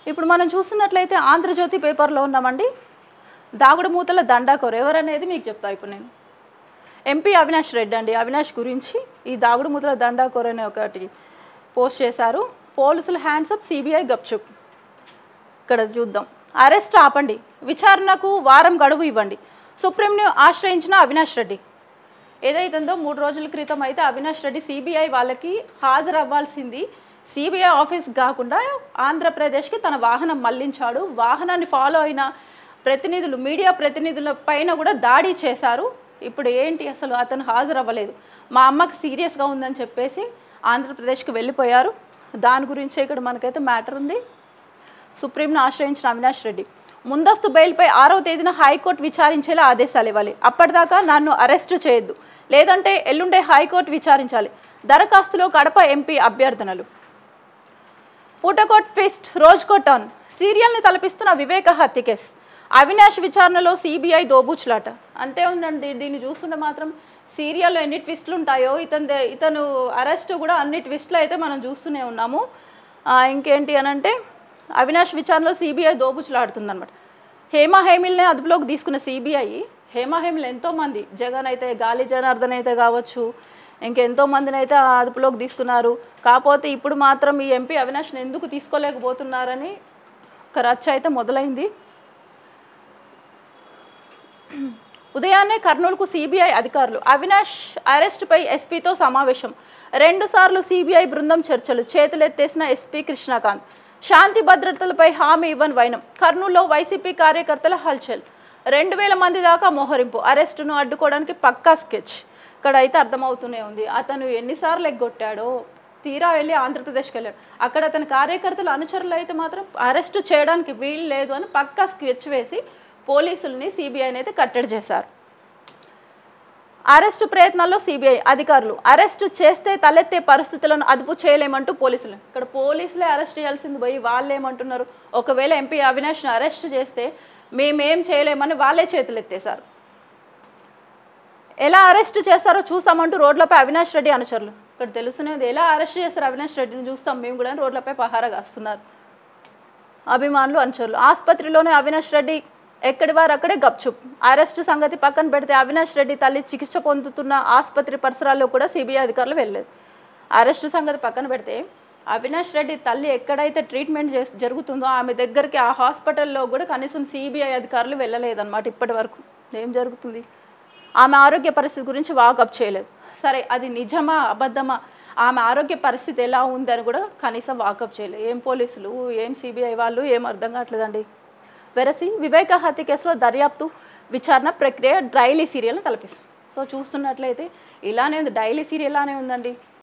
ఇప్పుడు మనం చూస్తున్నట్లయితే ఆంధ్రజ్యోతి పేపర్లో ఉన్నామండి. దాగుడు మూతల దండాకోర ఎవరనేది మీకు చెప్తా ఇప్పుడు నేను. ఎంపీ అవినాష్ రెడ్డి అండి. అవినాష్ గురించి ఈ దాగుడు మూతల దండాకోర అనే ఒకటి పోస్ట్ చేశారు. పోలీసులు హ్యాండ్సప్, సిబిఐ గప్చుప్. ఇక్కడ చూద్దాం. అరెస్ట్ ఆపండి, విచారణకు వారం గడువు ఇవ్వండి, సుప్రీంను ఆశ్రయించిన అవినాష్ రెడ్డి. ఏదైతుందో 3 రోజుల క్రితం అయితే అవినాష్ రెడ్డి సిబిఐ వాళ్ళకి హాజరవ్వాల్సింది సిబిఐ ఆఫీస్ కాకుండా ఆంధ్రప్రదేశ్కి తన వాహనం మళ్లించాడు. వాహనాన్ని ఫాలో అయిన ప్రతినిధులు, మీడియా ప్రతినిధుల పైన కూడా దాడి చేశారు. ఇప్పుడు ఏంటి అసలు అతను హాజరవ్వలేదు, మా అమ్మకి సీరియస్గా ఉందని చెప్పేసి ఆంధ్రప్రదేశ్కి వెళ్ళిపోయారు. దాని గురించే ఇక్కడ మనకైతే మ్యాటర్ ఉంది. సుప్రీంను ఆశ్రయించిన అవినాష్ రెడ్డి ముందస్తు బెయిల్పై 6వ తేదీన హైకోర్టు విచారించేలా ఆదేశాలు ఇవ్వాలి. అప్పటిదాకా నన్ను అరెస్టు చేయొద్దు, లేదంటే ఎల్లుండే హైకోర్టు విచారించాలి. దరఖాస్తులో కడప ఎంపీ అభ్యర్థనలు. పూటకో ట్విస్ట్, రోజుకో టర్న్. సీరియల్ని తలపిస్తున్న వివేక హత్య కేసు. అవినాష్ విచారణలో సిబిఐ దోబూచులాట. అంతే ఉందండి. దీన్ని చూస్తుంటే మాత్రం సీరియల్లో ఎన్ని ట్విస్టులు ఉంటాయో ఇతను అరెస్ట్ కూడా అన్ని ట్విస్టులు అయితే మనం చూస్తూనే ఉన్నాము. ఇంకేంటి అనంటే అవినాష్ విచారణలో సిబిఐ దోబుచులాడుతుందన్నమాట. హేమహేమిల్నే అదుపులోకి తీసుకున్న సిబిఐ, హేమహేమిల్ ఎంతోమంది, జగన్ అయితే, గాలి జనార్దన్ అయితే కావచ్చు, ఇంకెంతో మందిని అయితే అదుపులోకి తీసుకున్నారు. కాకపోతే ఇప్పుడు మాత్రం ఈ ఎంపీ అవినాష్ని ఎందుకు తీసుకోలేకపోతున్నారని ఒక రచ్చ అయితే మొదలైంది. ఉదయాన్నే కర్నూలుకు సిబిఐ అధికారులు. అవినాష్ అరెస్టుపై ఎస్పీతో సమావేశం. 2 సార్లు సిబిఐ బృందం చర్చలు. చేతులెత్తేసిన ఎస్పీ కృష్ణకాంత్. శాంతి భద్రతలపై హామీ ఇవ్వని వైనం. కర్నూలులో వైసీపీ కార్యకర్తల హల్చల్. 2000 మంది దాకా మోహరింపు. అరెస్టును అడ్డుకోవడానికి పక్కా స్కెచ్. ఇక్కడ అయితే అర్థమవుతూనే ఉంది అతను ఎన్నిసార్లు ఎగ్గొట్టాడో. తీరా వెళ్ళి ఆంధ్రప్రదేశ్కి వెళ్ళాడు. అక్కడ అతని కార్యకర్తలు, అనుచరులు అయితే మాత్రం అరెస్టు చేయడానికి వీలు లేదు అని పక్కా స్కెచ్ వేసి పోలీసుల్ని, సిబిఐని అయితే కట్టడి చేశారు. అరెస్టు ప్రయత్నాల్లో సిబిఐ అధికారులు. అరెస్టు చేస్తే తలెత్తే పరిస్థితులను అదుపు చేయలేమంటూ పోలీసులు. ఇక్కడ పోలీసులే అరెస్ట్ చేయాల్సింది పోయి వాళ్ళు ఏమంటున్నారు, ఒకవేళ ఎంపీ అవినాష్ని అరెస్ట్ చేస్తే మేమేం చేయలేమని వాళ్ళే చేతులు ఎత్తేశారు. ఎలా అరెస్ట్ చేస్తారో చూస్తామంటూ రోడ్లపై అవినాష్ రెడ్డి అనుచరులు. ఇక్కడ తెలుసునేది ఎలా అరెస్ట్ చేస్తారు అవినాష్ రెడ్డిని చూస్తాం మేము కూడా రోడ్లపై పహారా కాస్తున్నారు అభిమానులు, అనుచరులు. ఆసుపత్రిలోనే అవినాష్ రెడ్డి ఎక్కడి వారు అక్కడే గప్చుప్. అరెస్టు సంగతి పక్కన పెడితే అవినాష్ రెడ్డి తల్లి చికిత్స పొందుతున్న ఆసుపత్రి పరిసరాల్లో కూడా సిబిఐ అధికారులు వెళ్ళలేదు. అరెస్టు సంగతి పక్కన పెడితే అవినాష్ రెడ్డి తల్లి ఎక్కడైతే ట్రీట్మెంట్ జరుగుతుందో ఆమె దగ్గరికి ఆ హాస్పిటల్లో కూడా కనీసం సిబిఐ అధికారులు వెళ్ళలేదన్నమాట. ఇప్పటి వరకు ఏం జరుగుతుంది, ఆమె ఆరోగ్య పరిస్థితి గురించి వాకప్ చేయలేదు. సరే అది నిజమా అబద్ధమా, ఆమె ఆరోగ్య పరిస్థితి ఎలా ఉందని కూడా కనీసం వాకప్ చేయలేదు. ఏం పోలీసులు, ఏం సిబిఐ వాళ్ళు, ఏం అర్థం కావట్లేదండి. వెరసి వివేక హత్య కేసులో దర్యాప్తు విచారణ ప్రక్రియ డైలీ సీరియల్ని తలపిస్తుంది. సో చూస్తున్నట్లయితే ఇలానే ఉంది, డైలీ సీరియల్ లానే ఉందండి.